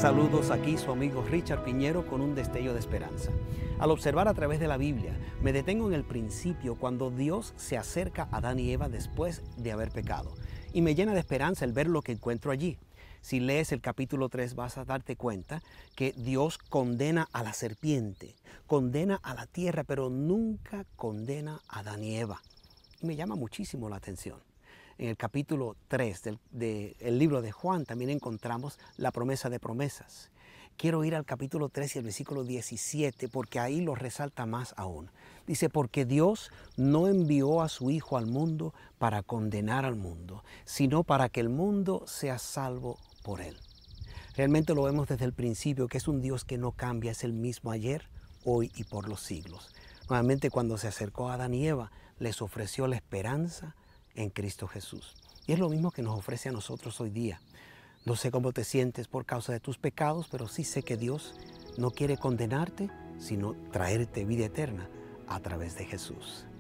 Saludos, aquí su amigo Richard Piñero con un destello de esperanza. Al observar a través de la Biblia, me detengo en el principio cuando Dios se acerca a Adán y Eva después de haber pecado. Y me llena de esperanza el ver lo que encuentro allí. Si lees el capítulo 3 vas a darte cuenta que Dios condena a la serpiente, condena a la tierra, pero nunca condena a Adán y Eva. Y me llama muchísimo la atención. En el capítulo 3 del libro de Juan también encontramos la promesa de promesas. Quiero ir al capítulo 3 y el versículo 17 porque ahí lo resalta más aún. Dice, porque Dios no envió a su Hijo al mundo para condenar al mundo, sino para que el mundo sea salvo por Él. Realmente lo vemos desde el principio que es un Dios que no cambia, es el mismo ayer, hoy y por los siglos. Nuevamente cuando se acercó a Adán y Eva, les ofreció la esperanza en Cristo Jesús. Y es lo mismo que nos ofrece a nosotros hoy día. No sé cómo te sientes por causa de tus pecados, pero sí sé que Dios no quiere condenarte, sino traerte vida eterna a través de Jesús.